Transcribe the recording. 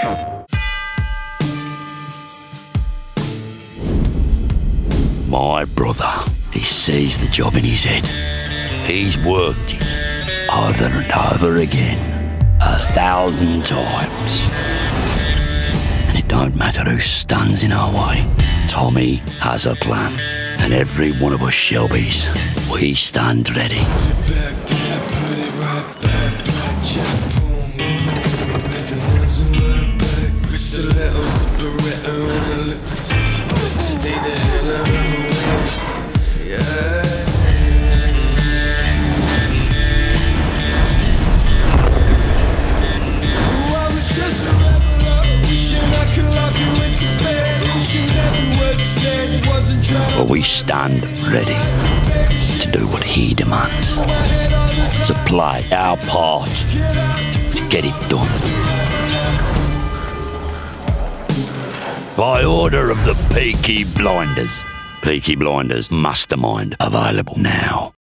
My brother, he sees the job in his head. He's worked it over and over again, 1,000 times. And it don't matter who stands in our way. Tommy has a plan, and every one of us Shelbys, we stand ready. But we stand ready to do what he demands, to play our part, to get it done. By order of the Peaky Blinders. Peaky Blinders Mastermind, available now.